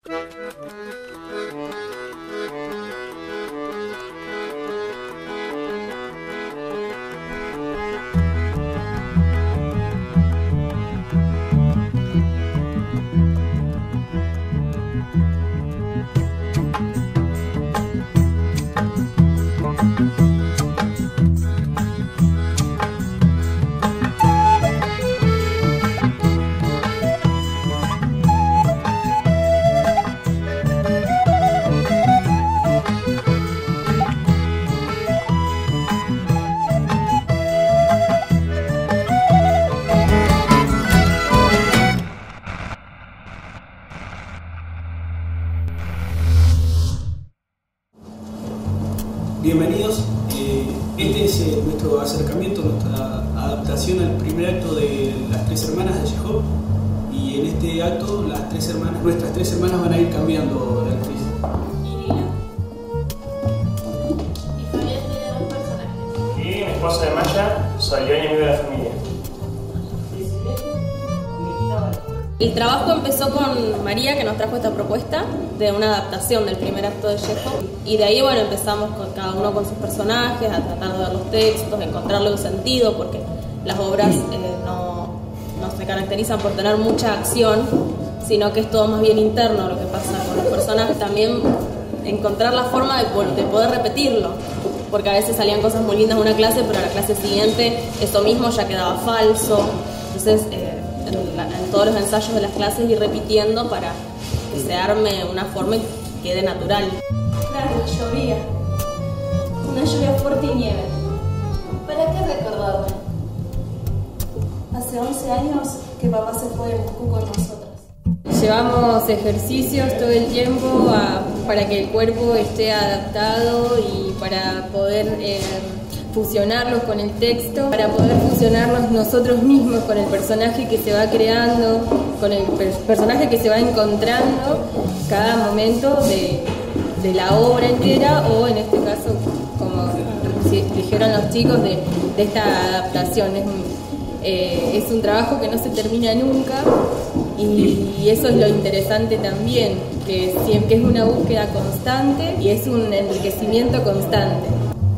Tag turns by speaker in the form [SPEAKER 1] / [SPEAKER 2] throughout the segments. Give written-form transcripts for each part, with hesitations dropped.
[SPEAKER 1] Bienvenidos, este es nuestro acercamiento, nuestra adaptación al primer acto de Las Tres Hermanas de Chekhov, y en este acto nuestras tres hermanas van a ir cambiando de actriz.
[SPEAKER 2] Y Lila. Y Javier tiene dos personajes.
[SPEAKER 3] Y mi esposa de Maya, soy yo y amigo de la familia.
[SPEAKER 4] El trabajo empezó con María, que nos trajo esta propuesta de una adaptación del primer acto de Chekhov, y de ahí bueno, empezamos con cada uno con sus personajes, a tratar de ver los textos, encontrarle un sentido, porque las obras no se caracterizan por tener mucha acción, sino que es todo más bien interno lo que pasa con los personajes. También encontrar la forma de poder repetirlo, porque a veces salían cosas muy lindas de una clase, pero a la clase siguiente eso mismo ya quedaba falso. Entonces en todos los ensayos de las clases ir repitiendo para que se arme una forma y quede natural.
[SPEAKER 2] Claro, llovía. Una lluvia fuerte y nieve. ¿Para qué recordarme? Hace 11 años que papá se fue de Moscú con nosotras.
[SPEAKER 5] Llevamos ejercicios todo el tiempo para que el cuerpo esté adaptado y para poder fusionarlos con el texto, para poder fusionarlos nosotros mismos con el personaje que se va creando, con el personaje que se va encontrando cada momento de la obra entera, o en este caso, como dijeron los chicos, de esta adaptación. Es un trabajo que no se termina nunca, y eso es lo interesante también, que es una búsqueda constante y es un enriquecimiento constante.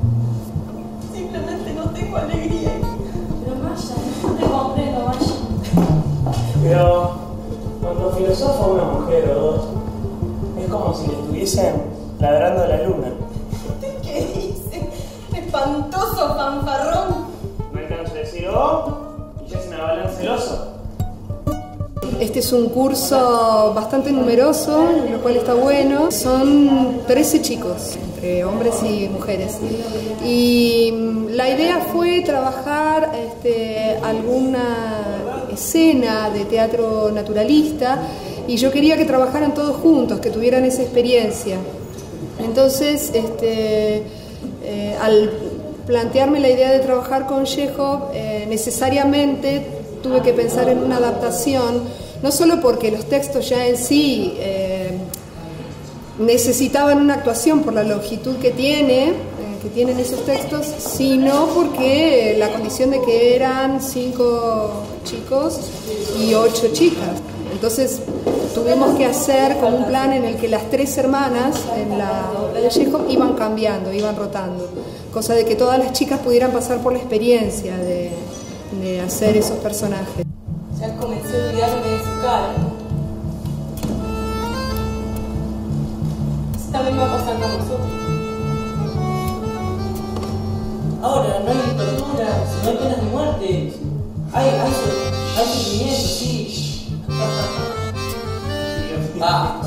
[SPEAKER 2] Alegría. Pero Maya, no te comprendo, Maya.
[SPEAKER 3] Pero cuando filosofa una mujer o dos, es como si le estuviesen ladrando a la luna.
[SPEAKER 2] ¿Qué dice? Espantoso fanfarrón.
[SPEAKER 3] No alcanzo a decir oh, y ya se me abalanza el oso.
[SPEAKER 6] Este es un curso bastante numeroso, lo cual está bueno. Son 13 chicos, entre hombres y mujeres. Y la idea fue trabajar alguna escena de teatro naturalista, y yo quería que trabajaran todos juntos, que tuvieran esa experiencia. Entonces, al plantearme la idea de trabajar con Chekhov, necesariamente tuve que pensar en una adaptación, no solo porque los textos ya en sí necesitaban una actuación por la longitud que tienen esos textos, sino porque la condición de que eran 5 chicos y 8 chicas. Entonces tuvimos que hacer como un plan en el que las 3 hermanas en la obra de Chekhov iban cambiando, iban rotando, cosa de que todas las chicas pudieran pasar por la experiencia de hacer esos personajes.
[SPEAKER 2] Ya comencé a olvidarme de su cara. Eso también va a pasar con nosotros.
[SPEAKER 7] Ahora no hay tortura, no hay penas de muerte. Hay sufrimiento, sí. Va.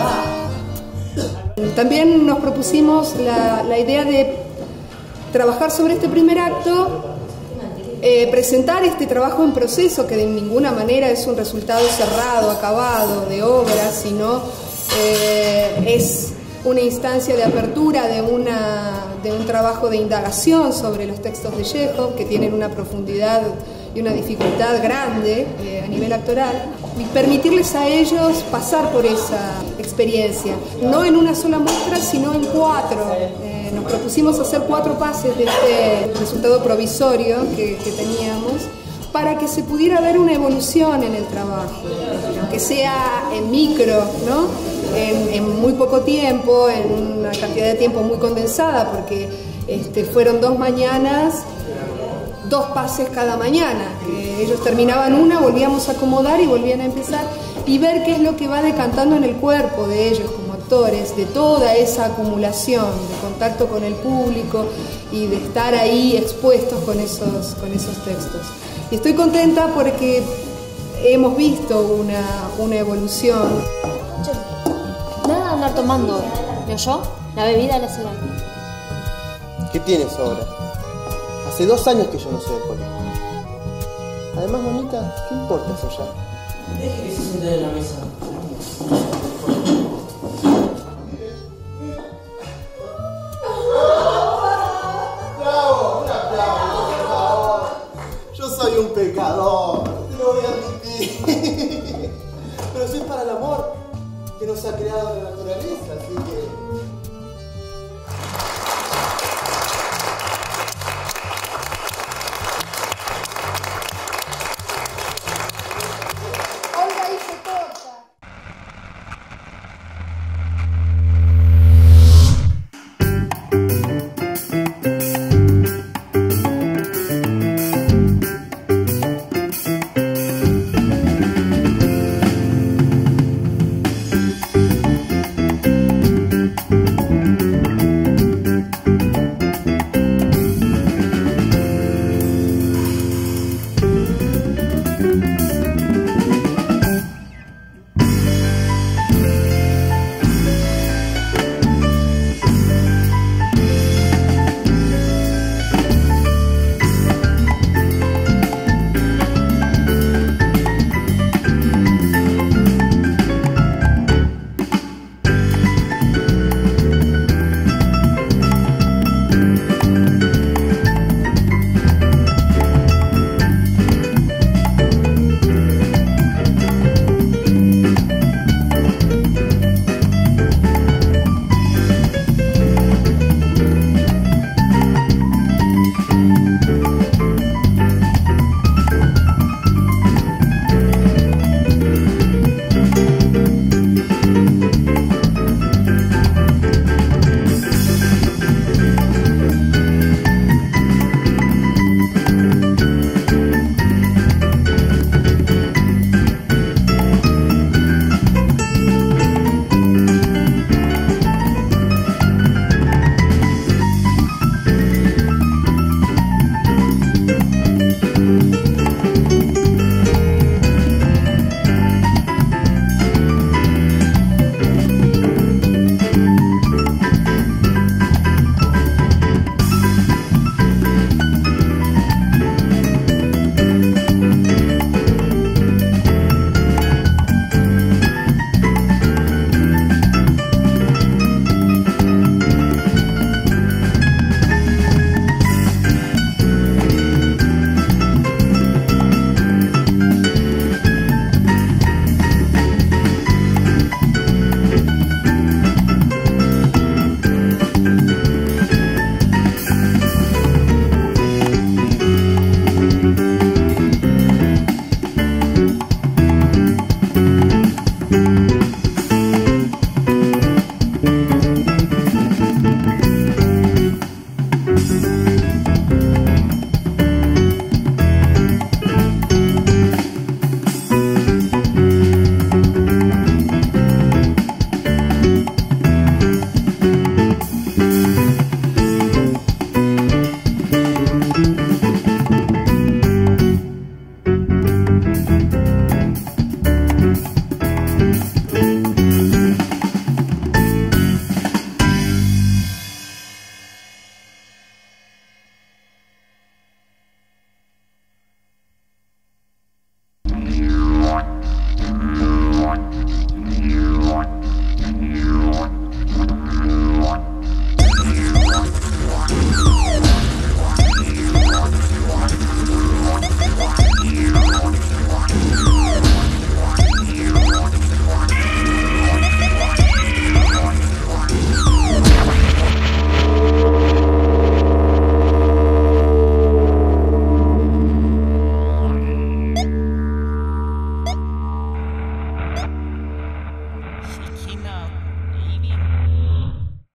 [SPEAKER 6] También nos propusimos la idea de trabajar sobre este primer acto, presentar este trabajo en proceso, que de ninguna manera es un resultado cerrado, acabado de obra, sino es una instancia de apertura de un trabajo de indagación sobre los textos de Chekhov, que tienen una profundidad y una dificultad grande a nivel actoral, y permitirles a ellos pasar por esa experiencia, no en una sola muestra, sino en 4. Nos propusimos hacer 4 pases de este resultado provisorio que teníamos, para que se pudiera ver una evolución en el trabajo, aunque sea en micro, ¿no? En muy poco tiempo, en una cantidad de tiempo muy condensada, porque fueron 2 mañanas, 2 pases cada mañana, que ellos terminaban una, volvíamos a acomodar y volvían a empezar, y ver qué es lo que va decantando en el cuerpo de ellos como actores, de toda esa acumulación de contacto con el público y de estar ahí expuestos con esos textos. Y estoy contenta porque hemos visto una evolución.
[SPEAKER 8] Nada de andar tomando, ¿me oyó? La bebida la hace daño.
[SPEAKER 9] ¿Qué tienes ahora? Hace 2 años que yo no soy alcohólico. Además, mamita, ¿qué importa eso ya?
[SPEAKER 7] Deje que se siente en la mesa.
[SPEAKER 9] ¡Bravo! ¡Un aplauso, por favor! Yo soy un pecador, te lo voy a admitir. Pero si es para el amor que nos ha creado la naturaleza, así que